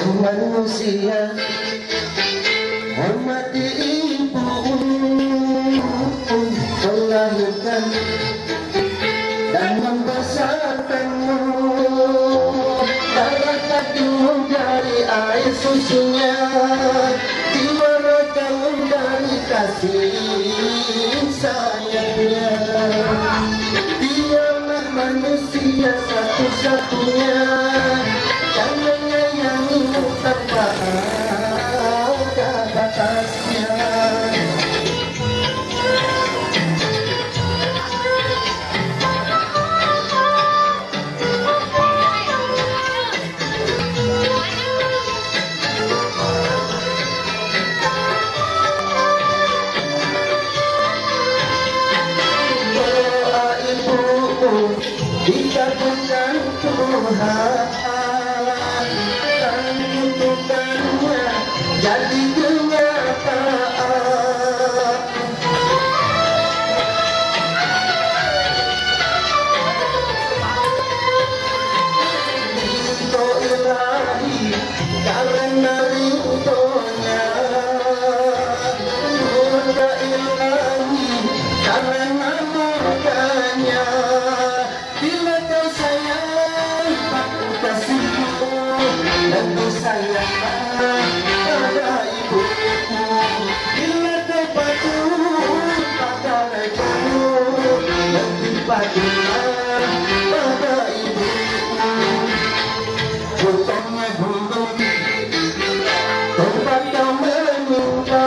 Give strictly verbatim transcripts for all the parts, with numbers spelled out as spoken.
manusia, hormati ibu melahirkan dan membesarkanmu. Darah dagingmu dari air susunya, jiwa ragamu dari kasih sayangnya. Dialah manusia satu-satunya yang menyayangimu tanpa ada batasnya. Dikabulkan Tuhan dan untukkannya jadi kenyataan. Ridho ilahi karena ridhonya, murka ilahi karena murkanya. Bila kau sayang, aku kasihku, lebih sayang pada ibuku. Bila kau patuh pada rajamu, lebih patuh pada ibuku. Bukannya burung tempat kau meminta,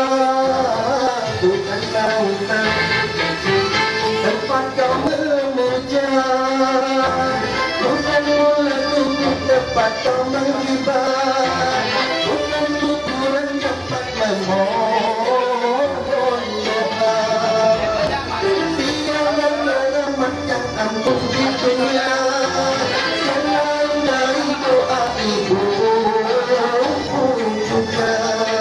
bukan lautan tempat kau memuja, bukan mulut tempat kau menghibah, bukan kuburan tempat memohon doa. Tiada rahmat yang ampun di dunia selain dari doa ibu juga.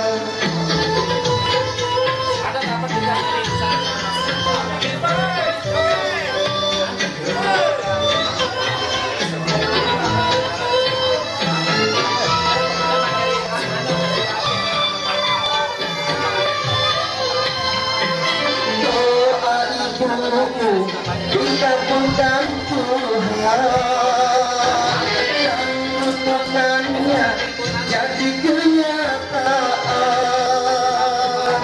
Dikabulkan Tuhan dan untukkannya jadi kenyataan.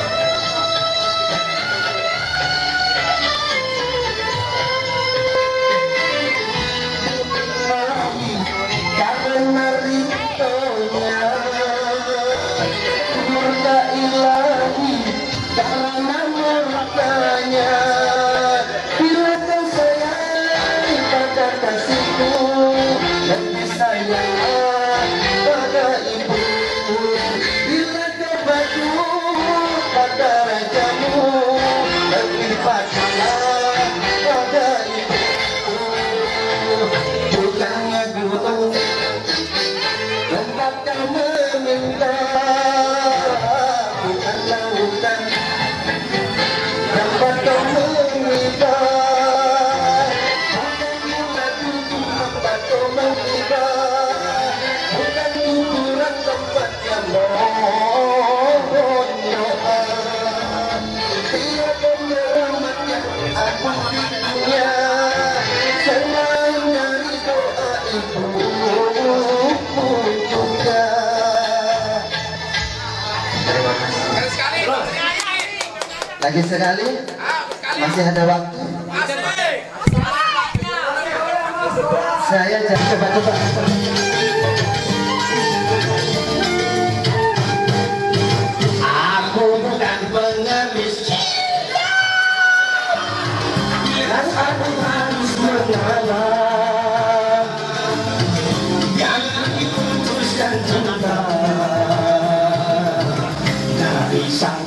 Karena ridhonya, murka ilahi karena murkanya. Kasihku lebih sayang pada ibuku. Bila kau patuh pada rajamu, lebih patuhlah pada ibuku. Bukannya gunung tempat kau meminta, bukan lautan tempat kau meminta, bukan kuburan tempat yang mohon doa. Tiada rahmat yang agung di dunia selain dari doa ibuku juga. Terima kasih. Lagi sekali, masih ada waktu. Saya jadi coba-coba. Aku bukan pengemis, dan aku harus mengalah. Yang diputuskan cinta dari sang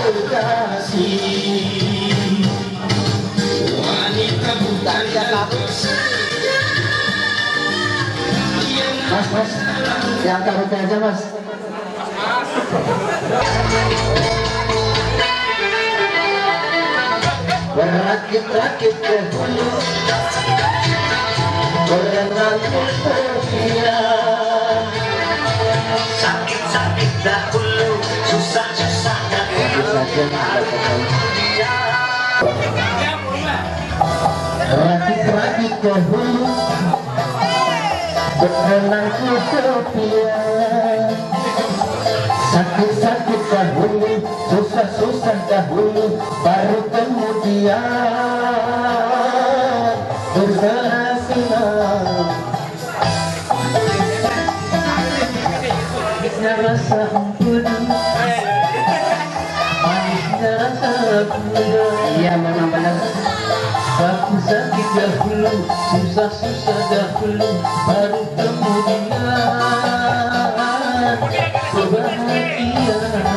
kekasih, wanita bukan lapis. Mas, mas, yang takutnya aja mas. Berakit-rakit ke hulu, berenang utopia, dahulu susah-susah rakit-rakit dahulu berenang ke tepian, sakit-sakit dahulu, susah-susah dahulu, baru kemudian berhasil. Manisnya rasa ampun, manisnya rasa gula. Iya memang benar. Aku sakit dahulu, susah-susah dahulu, baru kemudian berbahagia.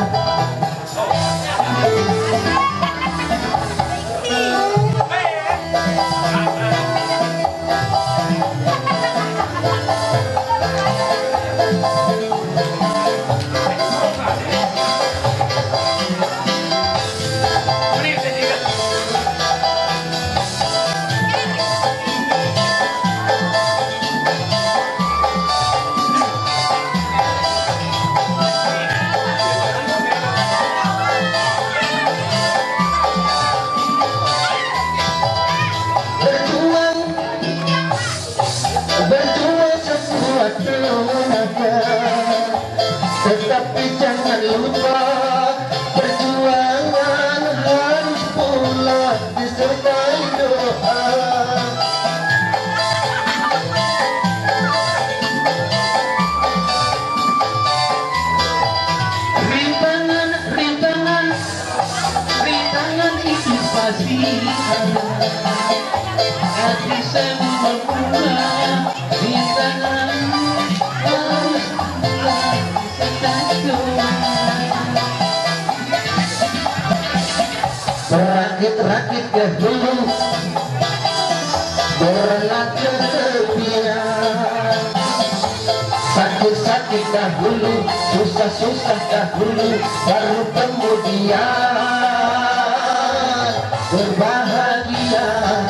Tetapi jangan lupa perjuangan harus pula disertai doa. Rintangan, rintangan, rintangan itu pasti ada. Hati saya berbunga, rintangan harus rakit-rakit dahulu, berenang ke tepian, sakit-sakit dahulu, susah-susah dahulu, baru kemudian berbahagia.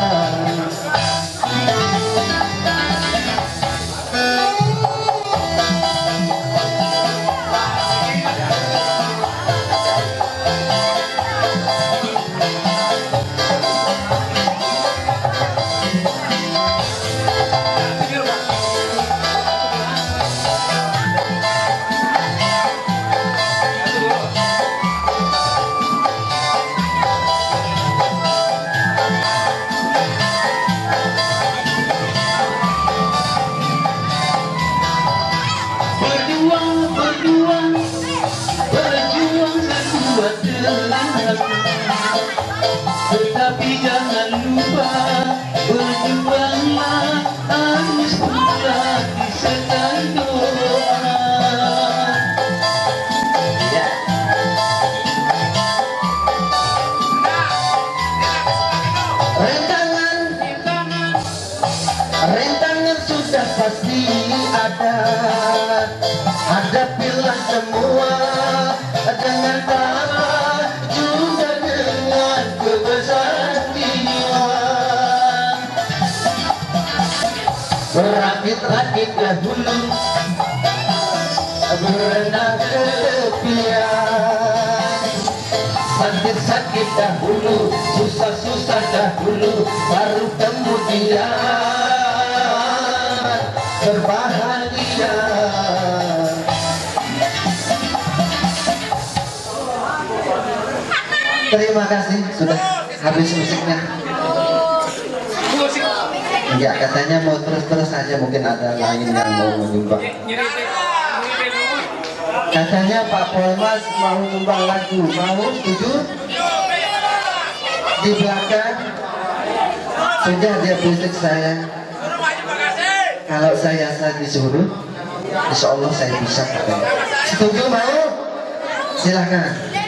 Tetapi jangan lupa berjuanglah harus pula disertai doa. Ya. Rentangan, rentangan sudah pasti ada. Hadapilah semua dengan tabah juga dengan kebesaran jiwa. Berakit-rakit dahulu, berenang ke tepian, sakit-sakit dahulu, susah-susah dahulu, baru kemudian berbahagia. Terima kasih, sudah habis musiknya. Enggak, katanya mau terus-terus saja, mungkin ada lain yang mau menyumbang. Katanya Pak Polmas mau nyumbang lagu, mau setuju? Di belakang sudah dia bisik saya. Kalau saya saya disuruh, insya Allah saya bisa katanya. Setuju mau? Silahkan.